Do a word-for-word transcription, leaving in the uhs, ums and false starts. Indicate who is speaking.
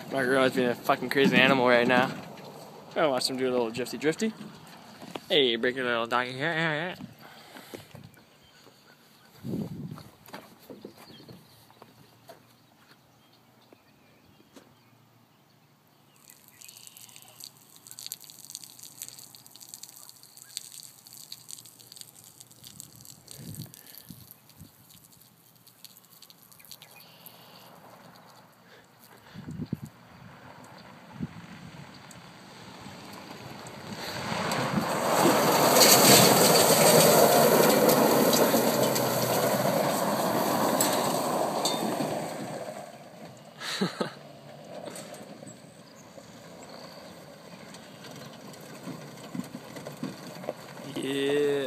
Speaker 1: My girl is being a fucking crazy animal right now. I watch him do a little drifty drifty. Hey, break your little doggy here. Yeah.